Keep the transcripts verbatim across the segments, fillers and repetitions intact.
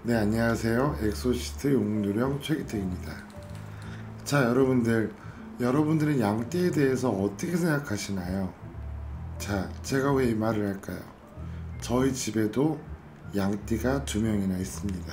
네, 안녕하세요. 엑소시스트 용누령 최기택입니다. 자, 여러분들 여러분들은 양띠에 대해서 어떻게 생각하시나요? 자, 제가 왜 이 말을 할까요? 저희 집에도 양띠가 두 명이나 있습니다.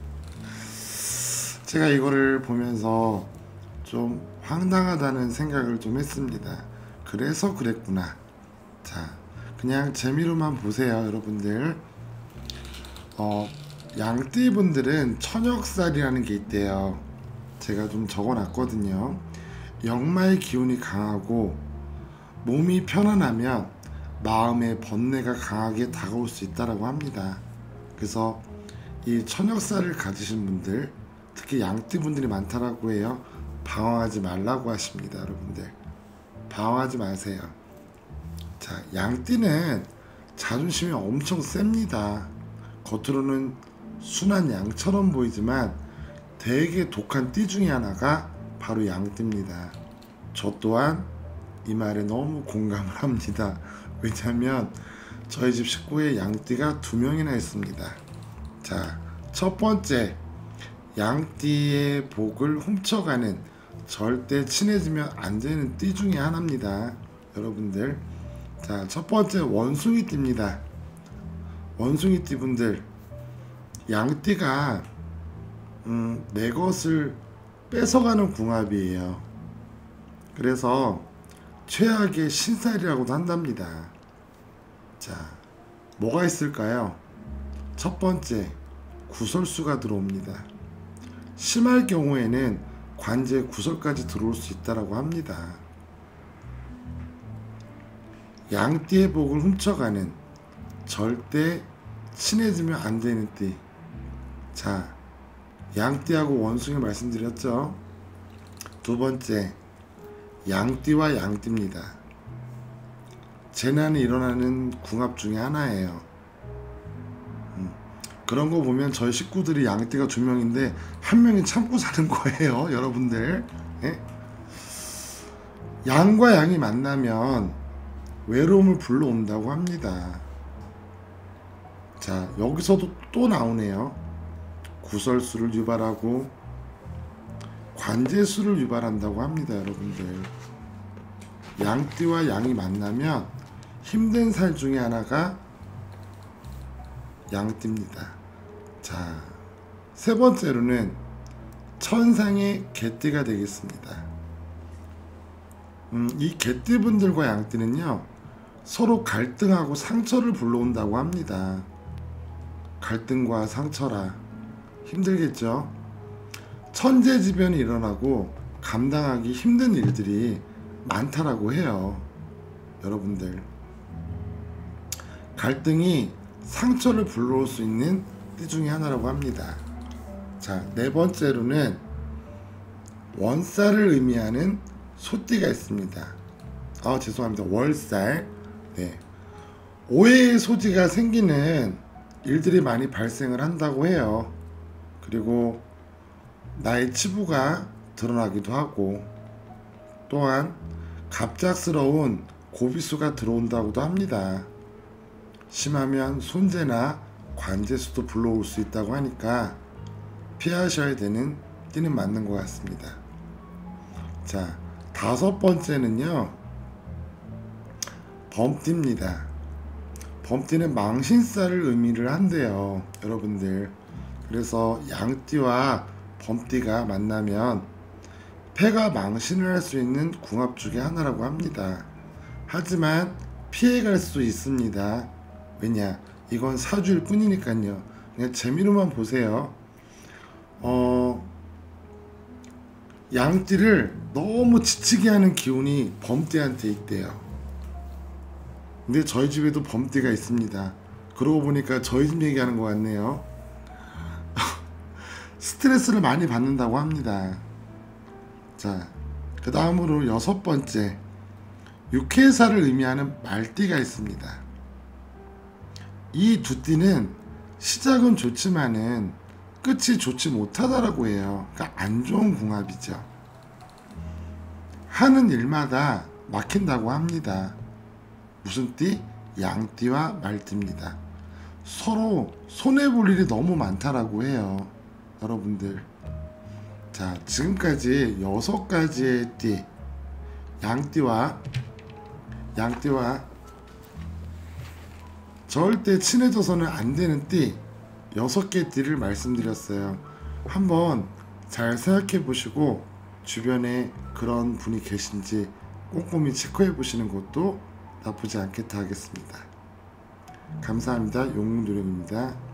제가 이거를 보면서 좀 황당하다는 생각을 좀 했습니다. 그래서 그랬구나. 자, 그냥 재미로만 보세요, 여러분들. 어, 양띠 분들은 천역살이라는 게 있대요. 제가 좀 적어놨거든요. 역마의 기운이 강하고 몸이 편안하면 마음의 번뇌가 강하게 다가올 수 있다고 합니다. 그래서 이 천역살을 가지신 분들, 특히 양띠 분들이 많다라고 해요. 방황하지 말라고 하십니다, 여러분들. 방황하지 마세요. 자, 양띠는 자존심이 엄청 셉니다. 겉으로는 순한 양처럼 보이지만 되게 독한 띠 중에 하나가 바로 양띠입니다. 저 또한 이 말에 너무 공감을 합니다. 왜냐하면 저희 집 식구에 양띠가 두 명이나 있습니다. 자, 첫 번째, 양띠의 복을 훔쳐가는, 절대 친해지면 안 되는 띠 중에 하나입니다, 여러분들. 자, 첫 번째 원숭이 띠입니다. 원숭이 띠 분들, 양띠가 음, 내 것을 뺏어가는 궁합이에요. 그래서 최악의 신살이라고도 한답니다. 자, 뭐가 있을까요? 첫 번째, 구설수가 들어옵니다. 심할 경우에는 관제 구설까지 들어올 수 있다고 합니다. 양띠의 복을 훔쳐가는, 절대 친해지면 안 되는 띠. 자, 양띠하고 원숭이 말씀드렸죠. 두 번째, 양띠와 양띠입니다. 재난이 일어나는 궁합 중에 하나예요. 음, 그런 거 보면 저희 식구들이 양띠가 두 명인데 한 명이 참고 사는 거예요, 여러분들. 예? 양과 양이 만나면 외로움을 불러온다고 합니다. 자, 여기서도 또 나오네요. 구설수를 유발하고 관제수를 유발한다고 합니다, 여러분들. 양띠와 양이 만나면 힘든 살 중에 하나가 양띠입니다. 자, 세 번째로는 천상의 개띠가 되겠습니다. 음, 이 개띠분들과 양띠는요, 서로 갈등하고 상처를 불러온다고 합니다. 갈등과 상처라 힘들겠죠. 천재지변이 일어나고 감당하기 힘든 일들이 많다라고 해요, 여러분들. 갈등이 상처를 불러올 수 있는 띠 중에 하나라고 합니다. 자, 네 번째로는 원살을 의미하는 소띠가 있습니다. 아, 죄송합니다. 월살. 네. 오해의 소지가 생기는 일들이 많이 발생을 한다고 해요. 그리고 나의 치부가 드러나기도 하고, 또한 갑작스러운 고비수가 들어온다고도 합니다. 심하면 손재나 관제수도 불러올 수 있다고 하니까 피하셔야 되는 띠는 맞는 것 같습니다. 자, 다섯 번째는요, 범띠입니다. 범띠는 망신살을 의미를 한대요, 여러분들. 그래서 양띠와 범띠가 만나면 패가 망신을 할 수 있는 궁합 중에 하나라고 합니다. 하지만 피해갈 수 있습니다. 왜냐? 이건 사주일 뿐이니까요. 그냥 재미로만 보세요. 어, 양띠를 너무 지치게 하는 기운이 범띠한테 있대요. 근데 저희 집에도 범띠가 있습니다. 그러고 보니까 저희 집 얘기하는 것 같네요. 스트레스를 많이 받는다고 합니다. 자, 그 다음으로 여섯 번째, 육해살을 의미하는 말띠가 있습니다. 이 두 띠는 시작은 좋지만은 끝이 좋지 못하다라고 해요. 그러니까 안 좋은 궁합이죠. 하는 일마다 막힌다고 합니다. 무슨 띠? 양띠와 말띠입니다. 서로 손해볼 일이 너무 많다라고 해요. 여러분들, 자, 지금까지 여섯 가지의 띠, 양띠와 양띠와 절대 친해져서는 안 되는 띠 여섯 개 띠를 말씀드렸어요. 한번 잘 생각해 보시고 주변에 그런 분이 계신지 꼼꼼히 체크해 보시는 것도 나쁘지 않겠다 하겠습니다. 감사합니다. 용문도령입니다.